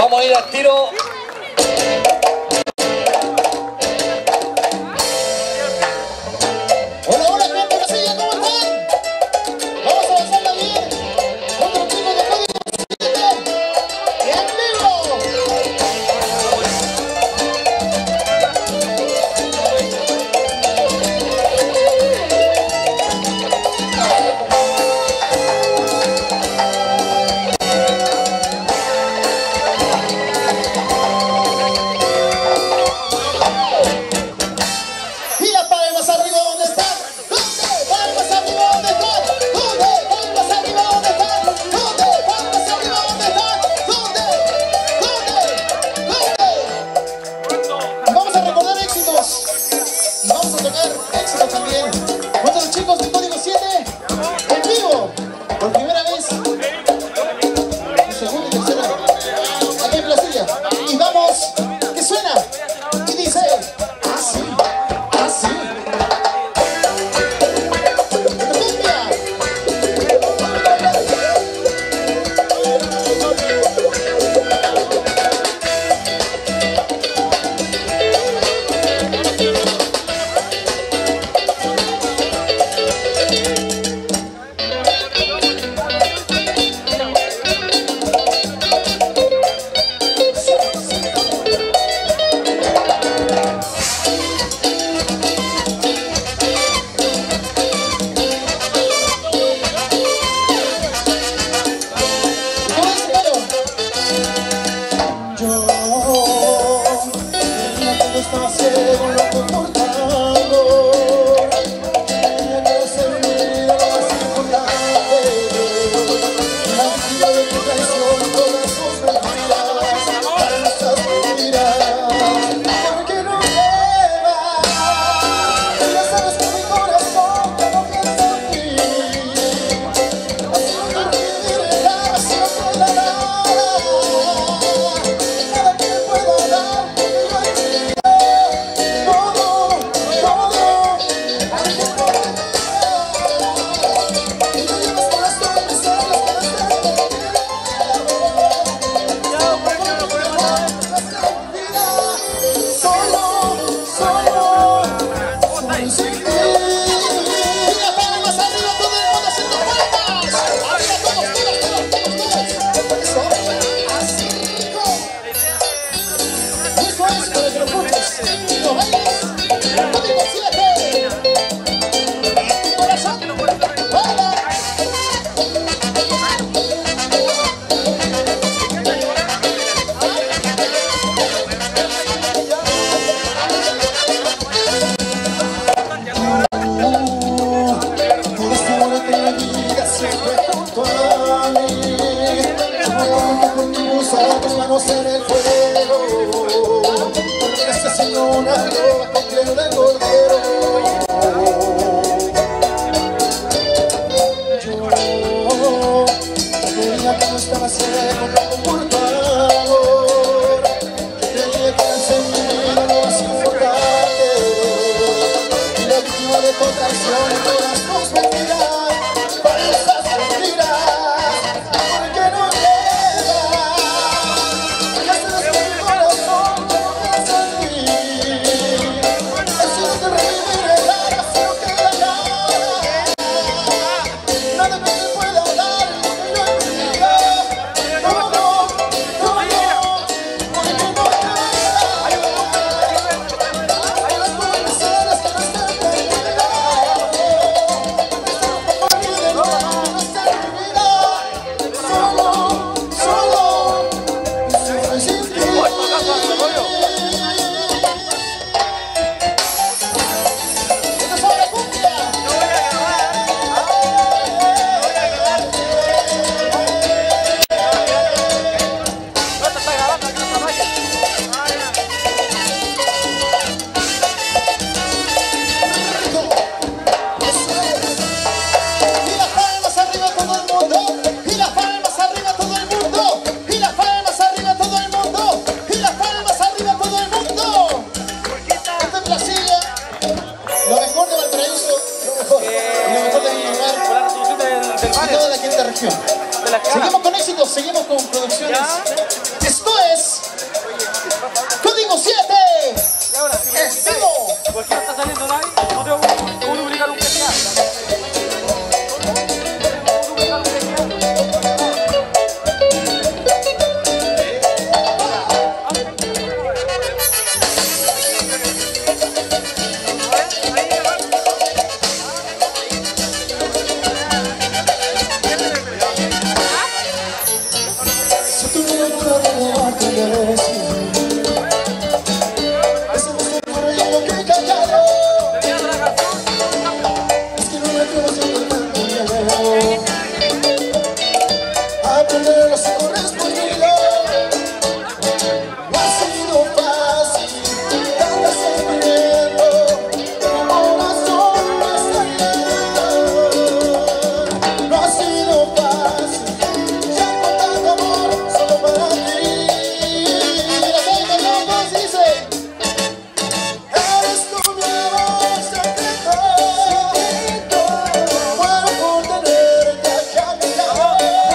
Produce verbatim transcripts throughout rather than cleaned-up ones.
Vamos a ir al tiro. Hola, hola, gente de Casilla, ¿cómo están? Vamos a pasarla bien. Otro chico de Código siete. En vivo. Y las palmas arriba, ¿dónde están? ¿Dónde? Palmas arriba, ¿dónde están? ¿Dónde? Palmas arriba, ¿dónde están? ¿Dónde? Palmas arriba, ¿dónde están? ¿Dónde? ¿Dónde? ¿Dónde? Y vamos a recordar éxitos. Y vamos a tocar éxitos también. Nuestros chicos de Código siete en vivo. Por primera vez. Y segunda y tercera. Aquí en Placilla. Y vamos, que suena. Y dice así. Así. Cumbia. ¿Cómo dice, Caro? Yo tenía que no estaba ciego, loco por calor. Tenía que ser mi vida lo más importante. La vida de tu traición y todas sus mentiras. Para nuestras mentiras. Porque no llevas. Ya sabes que mi corazón ya no piensa en ti. Así no te olvides, así no te la nada. Nada que me pueda dar, porque yo he vivido todo, todo. Para que no me y no llevas con las torres, las solo, solo, solo sin ti. Y las palmas arriba, todo el mundo haciendo palmas. Arriba todos, todos, todos, todos, todos. Eso, así. Y eso es para que lo escuches. Y lo bailes. Código siete. Tu corazón. Baila. Por favor que me digas siempre junto a mí. Como con tus manos en el fuego. Porque estás en una loba con piel de cordero. Yo creía que no estaba ciego, loco por tu amor. Creía que eras en mi vida lo más importante. Y la víctima de tu traición y todas tus mentiras. Para esas mentiras. Porque no llevas. Ya sabes que mi corazón ya no piensa en ti. Así no te reviviré, así no queda nada. Nada que te pueda dar, porque yo he vivido todo, todo. Porque no llevas. Las buenas escenas que no están perdidas. de la quinta región. Seguimos con éxitos, seguimos con producciones. Esto es tenerlos correspondido. No ha sido fácil, tanta sentimiento, mi corazón no está lleno. No ha sido fácil, ya con tanto amor solo para ti. Mira, baby, los dos dicen: eres tú mi amor secreto, muero por tenerte aquí a mi lado.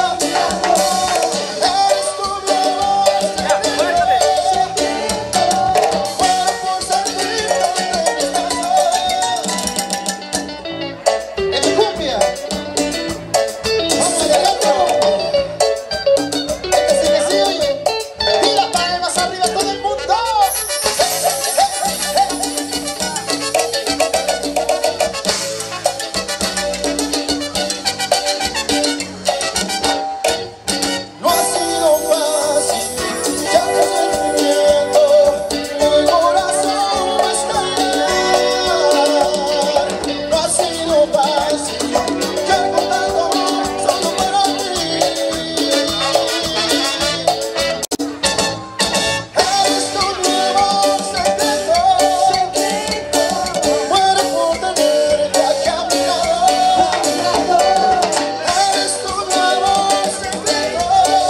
Eres tú mi amor secreto, muero por sentirte entre mis brazos. En mi cumbia, vamos allá adentro. Este sí que sí, oye. Y las palmas arriba todo el mundo. No ha sido fácil, ya con sentimiento, mi corazón no está lleno. No ha sido fácil, ya con tanto amor solo para ti. Eres tú mi amor secreto, muero por tenerte aquí a mi lado. Eres tú mi amor secreto,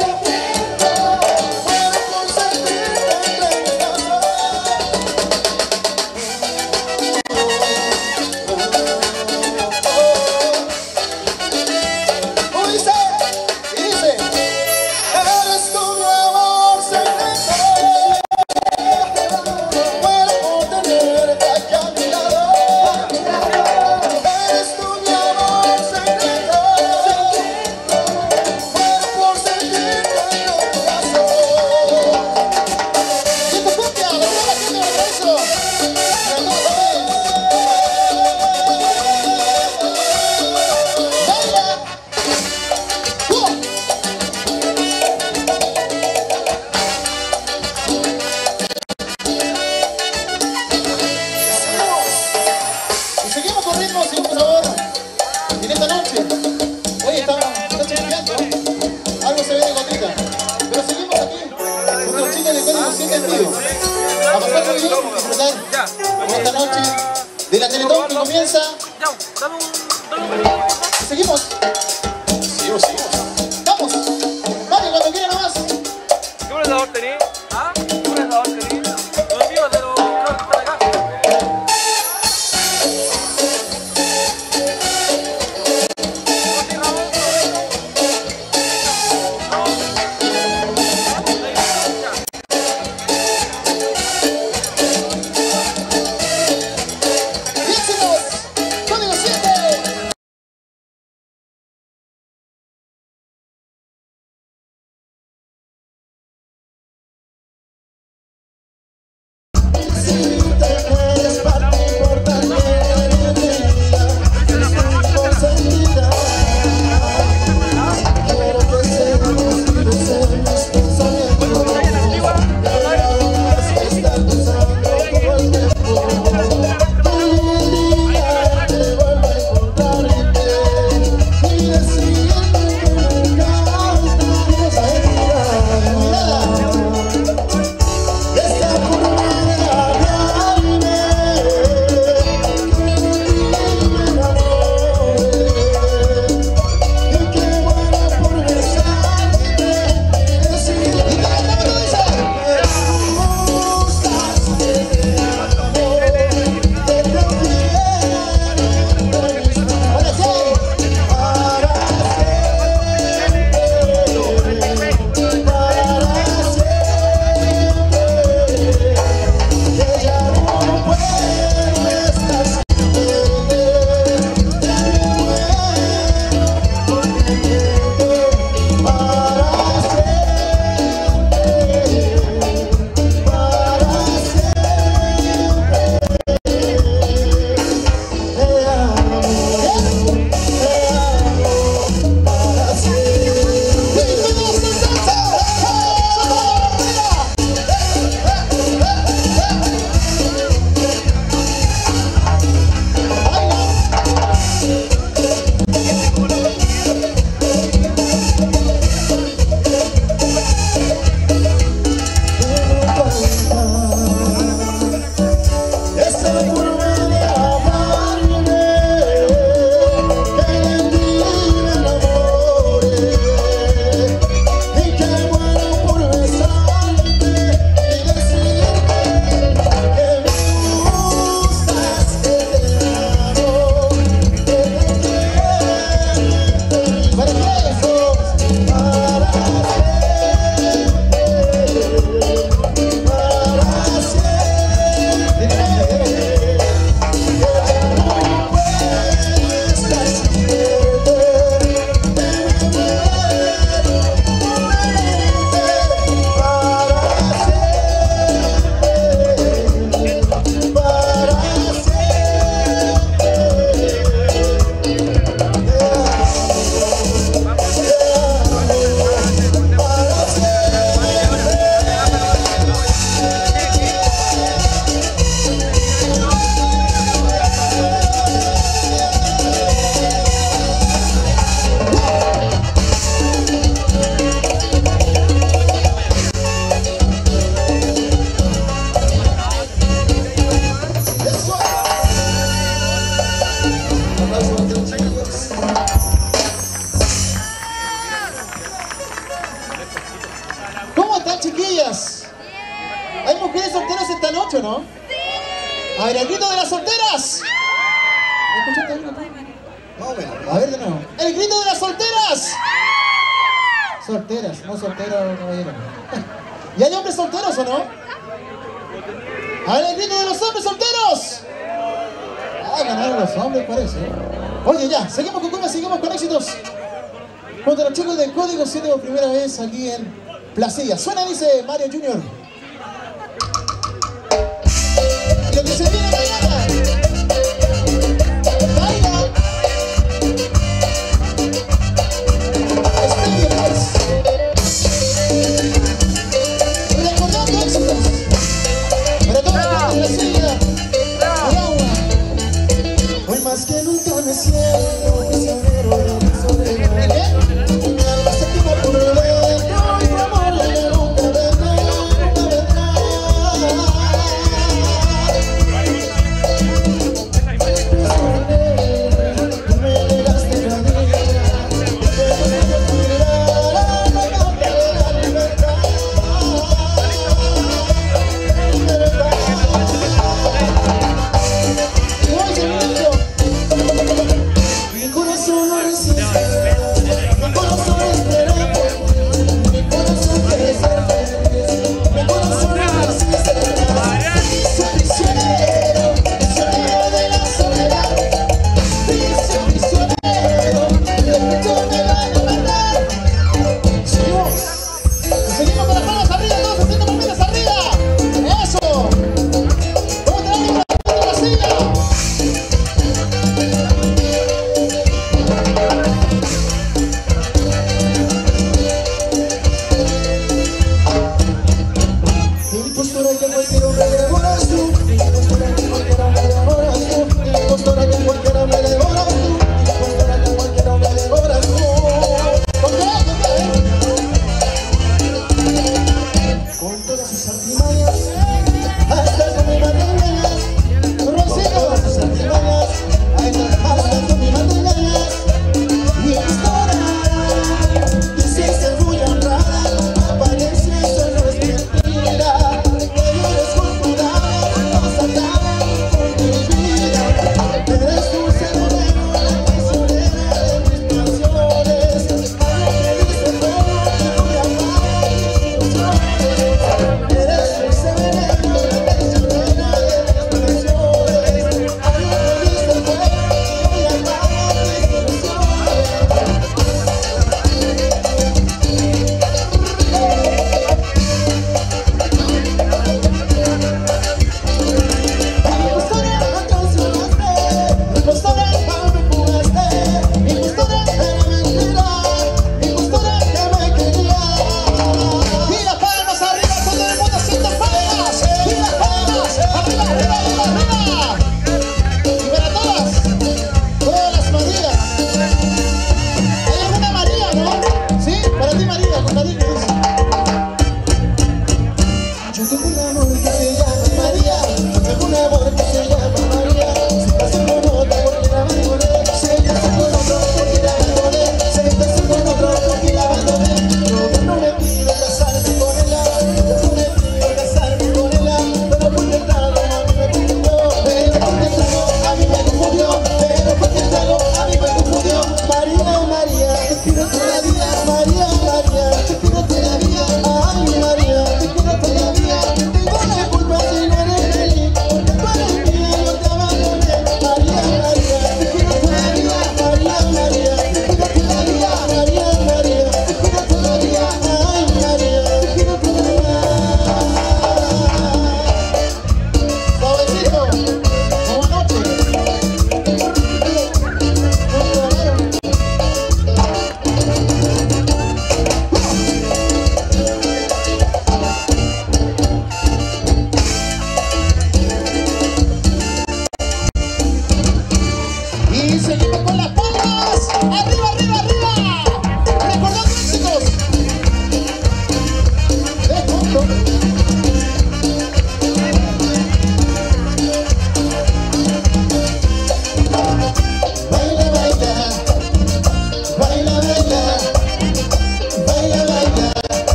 muero por sentirte entre mis brazos. Oh, dice, y dice: eres tú mi amor secreto, muero por tenerte aquí a mi lado. Eres tú mi amor secreto, muero por sentirte entre mis brazos. Y tu cumbia, la tierra tiene el beso. Y el dos también. Baila. ¡Uh! Y seguimos con ritmo, seguimos ahora en esta noche. Hoy estamos chiqueando, algo se ve de gotita, pero seguimos aquí con los chicos de Código siete en vivo. A pasar muy bien, disfrutar en esta noche de la Teletón que comienza. Y seguimos, seguimos, seguimos. Vamos, vale, cuando quieran nomás. ¿Qué procesador tenés? ¿Ah? ¿Qué procesador tenés? No es mío, te lo solteras, chiquillas? ¿Hay mujeres solteras esta noche, no? A ver, el grito de las solteras. ¿Escuchaste algo? Más o menos. A ver de nuevo. ¡El grito de las solteras! Solteras, no solteros, caballero. ¿Y hay hombres solteros o no? A ver, el grito de los hombres solteros. Ah, ganaron los hombres, parece. Oye, ya, seguimos con Cumbia, seguimos con éxitos. Junto a los chicos de Código siete por primera vez aquí en Placilla. Suena, dice Mario Junior. Lo que se viene mañana. Baila. Recordando éxitos. Para toda la gente de Placilla. Hoy más que nunca me siento prisionero de mi soledad. Mi alma se quema por dentro y tu amor ya nunca vendrá, nunca vendrá.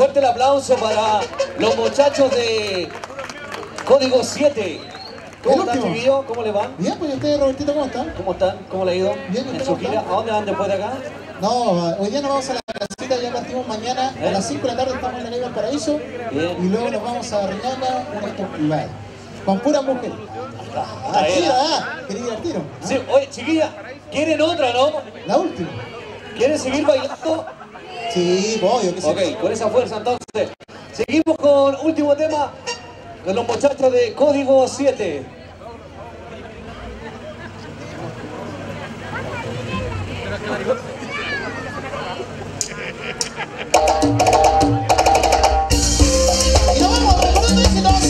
Fuerte el aplauso para los muchachos de Código siete. ¿Cómo están, chiquillos? ¿Cómo les van? Bien, pues, ¿y ustedes, Robertito, cómo están? ¿Cómo están? ¿Cómo le ha ido? Bien, ¿y en usted su cómo gira? está? ¿A dónde van después de acá? No, hoy día nos vamos a la casita, ya partimos mañana ¿Eh? a las cinco de la tarde, estamos en la Neiva del Paraíso. Bien. Y luego nos vamos a Riñana, un acto privado. Con puras mujeres. Está Ah, bien. tira, ah, quería ir al tiro. ¿Ah? Sí, oye, chiquilla, ¿quieren otra, no? La última. ¿Quieren seguir bailando? Sí, pues, obvio que sí. Ok, con esa fuerza entonces. Seguimos con último tema de los muchachos de Código siete. Y nos vamos, recordando éxitos.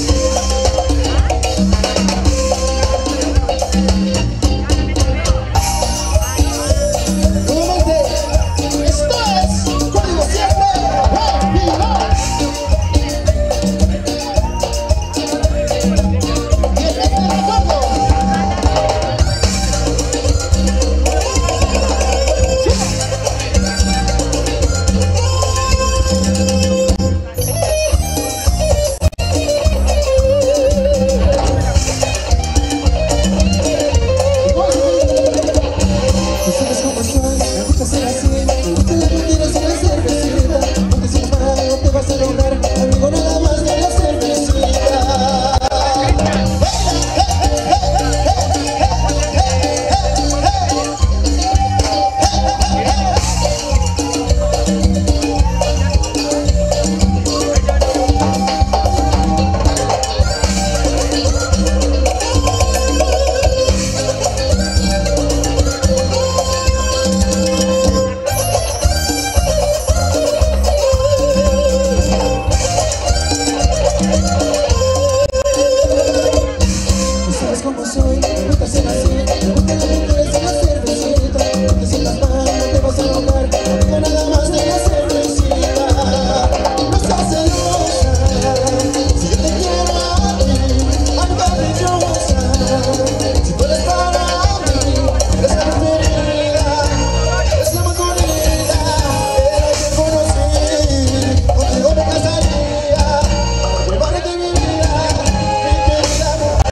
Nuevamente, esto es Código siete. ¡Hey, y no! Y el resto del recuerdo. Tú sabes cómo soy, me gusta ser así. Me gusta la mentira sin la cervecita. Porque si es malo te vas a lograr, amigo, nada más de la cervecita. Tú sabes cómo soy, me gusta ser así. Me gusta la mentira sin la cervecita. Porque si estás mal no te vas a lograr, amigo, nada más de la cervecita. No seas celosa, si yo te quiero a ti, ay caprichosa. Si tú eres para mí, eres la preferida, eres la más bonita. Pero te conocí, contigo me casaría, llevarte mi vida, mi querida mujer.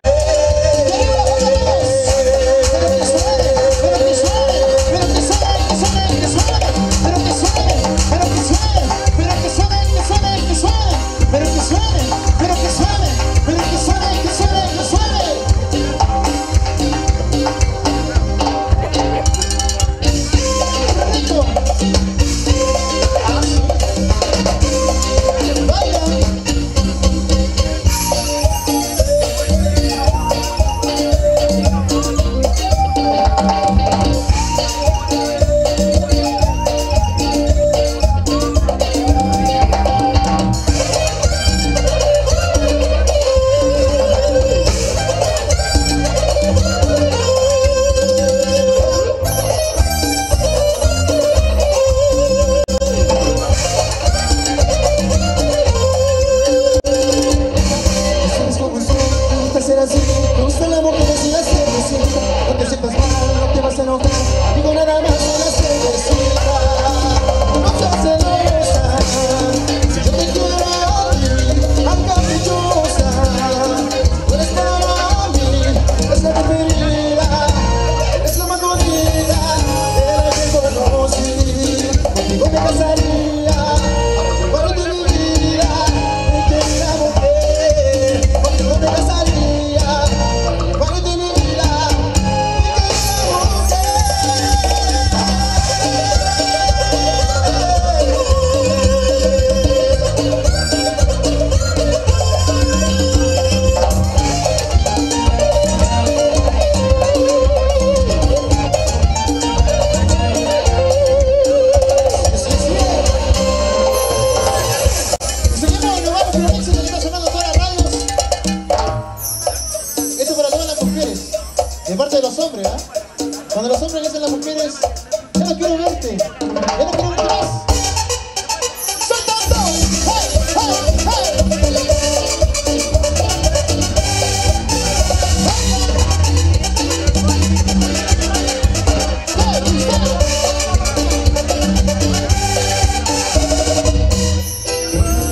Pero que suene, pero que suene, pero que suene, que suene, que suene, pero que suene, pero que suene, pero que suene, que suene, que suene, pero que suene, pero que suene, pero que suene, que suene, que suene. Rico. Ah, sí. Baila. ¿Sabes cómo soy? Me gusta ser así. Me gusta la mujer sin la cervecita. No te sientas mal, no te vas a enojar. Digo nada más de la cervecita. No seas celosa, si yo te quiero a ti, ay caprichosa. Si tú eres para mí, eres la preferida, eres la más bonita. Pero te conocí, contigo me casaría, llevarte mi vida, mi querida mujer. Contigo me casaría, llevarte mi vida, mi querida mujer. Seguimos y nos vamos con un éxito que está sonando en todas las radios. Esto para todas las mujeres, de parte de los hombres, ¿ah? Cuando los hombres le dicen a las mujeres, ya no quiero verte, ya no quiero verte más. ¡Soltando! ¡Hey, hey, hey! Hey, hey.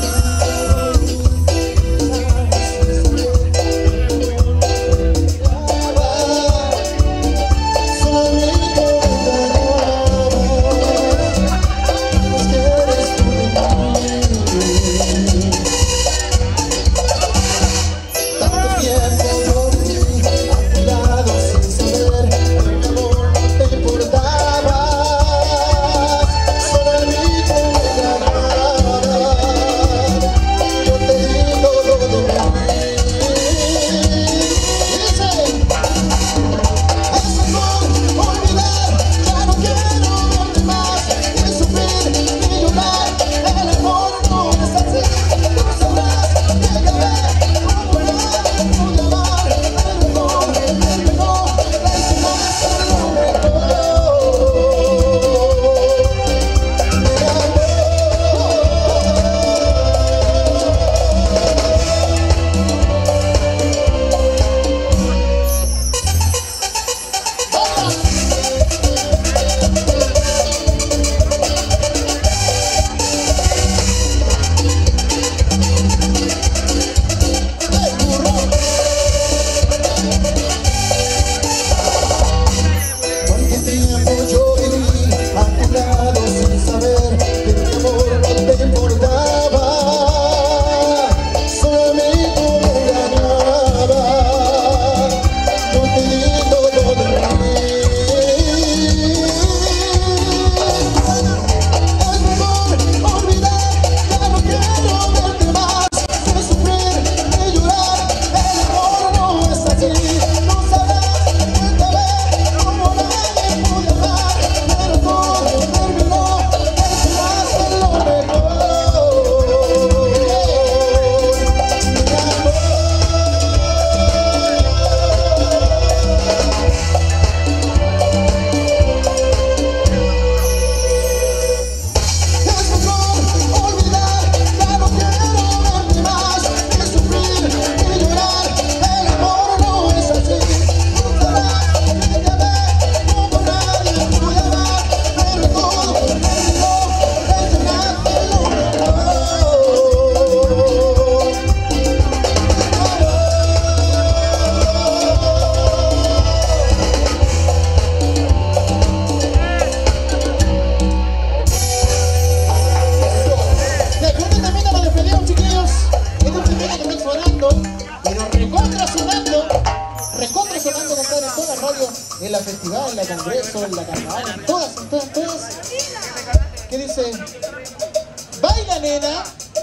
eso en la carnaval, en todas, en todas, en todas. ¿Qué dice? ¡Baila, nena!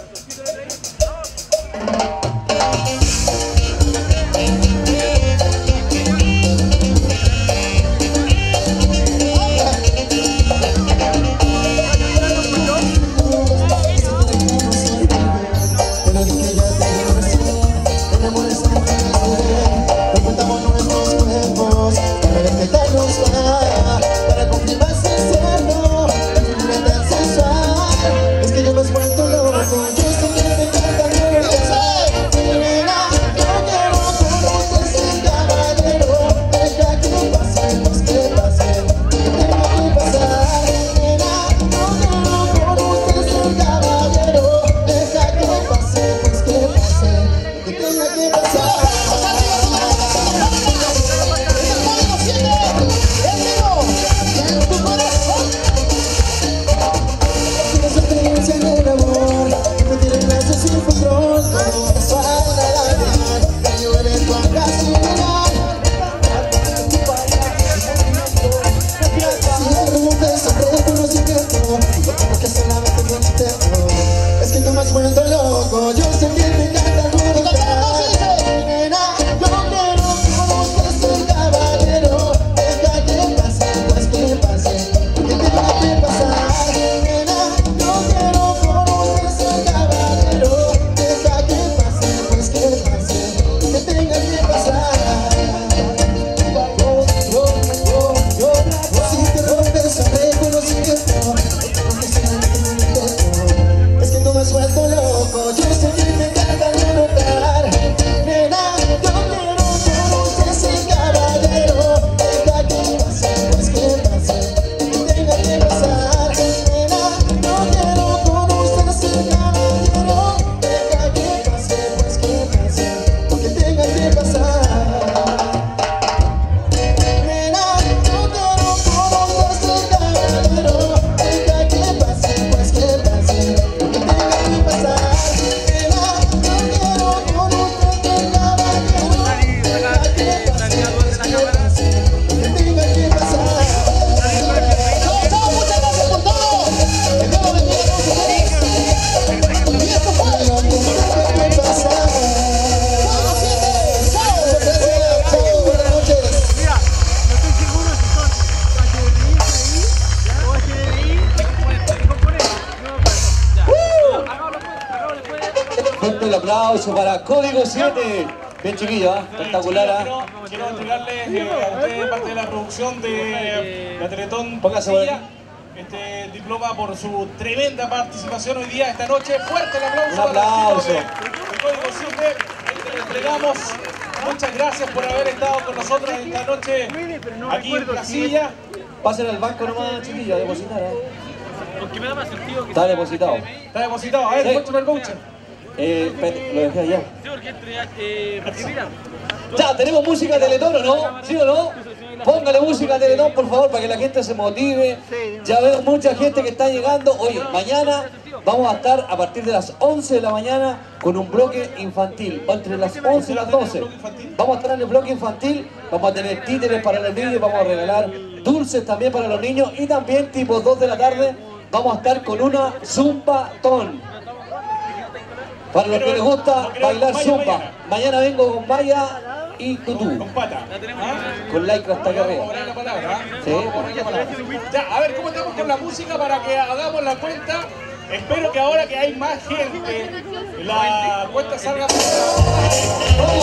Para cumplir más sincero, libre tan sensual. Es que yo me he vuelto loco, yo sé que me encanta mi nena, yo quiero conocer ese caballero. Deja que pase, pues que pase, que tenga que pasar. Nena, yo quiero conocer ese caballero. Deja que pase, pues que pase, que tenga que pasar. Es que tú me has vuelto loco, yo sé que me encanta alborotar. Nena, yo quiero conocer ese caballero. Deja que pase, pues que pase, que tenga que pasar. Nena, yo quiero conocer ese caballero. Deja que pase, pues que pase, que tenga que pasar. Yo, yo, yo, yo, si te rompes el reconocimiento, es que tú me has vuelto loco, yo sé que me encanta alborotar. Nena, yo quiero conocer ese caballero. Deja que pase, pues que pase, que tenga que pasar. Nena, yo quiero conocer ese caballero. Deja que pase, pues que pase, que tenga que pasar. Nena, yo quiero conocer ese caballero. Deja que pase, pues que pase, que tenga que pasar. Nena, yo quiero conocer ese caballero. Deja que pase, pues que pase, que tenga que pasar. Chao, chao, muchas gracias por todo. Que Dios los bendiga a todos ustedes. Y esto fue lo que tenga que pasar. Chao, siete. Chao, sorpresa. Chao, buenas noches. Mira, no estoy seguro si son H D I o H D I o componentes. No me acuerdo. Ya. Hagámoslo pues, hagámoslo pues. Fuerte el aplauso para Código siete. Bien chiquillo, ¿eh? Espectacular. ¿eh? Quiero, quiero entregarles eh, a ustedes parte de la producción de la Teletón Póngase por Castilla, este diploma por su tremenda participación hoy día, esta noche. Fuerte el aplauso. Un aplauso. para el equipo de, de Código siete, el que le entregamos. Muchas gracias por haber estado con nosotros esta noche aquí en Casilla. Pasen al banco nomás, chiquillo, a depositar. ¿eh? Porque me da más sentido que Está depositado. Está depositado. A ver, Sí. muéstrame el voucher. Eh, espérate, lo dejé allá. Sí, porque entre, eh, porque mira, Ya, ¿tenemos música Teletón o no? ¿Sí o no? Póngale música Teletón, por favor, para que la gente se motive. Ya veo mucha gente que está llegando. Oye, mañana vamos a estar a partir de las once de la mañana con un bloque infantil. Entre las once y las doce. Vamos a estar en el bloque infantil. Vamos a tener títeres para los niños. Vamos a regalar dulces también para los niños. Y también, tipo dos de la tarde, vamos a estar con una zumbatón. Para los que les gusta bailar zumba. Mañana vengo con Maya y Tutú. Con pata. ¿Ah? Con lycra hasta acá Vamos a arriba. poner la palabra. ¿ah? Sí. Vamos a poner la palabra. Ya, a ver, ¿cómo estamos con la música para que hagamos la cuenta? Espero que ahora que hay más gente, la cuenta salga. ¡Vamos!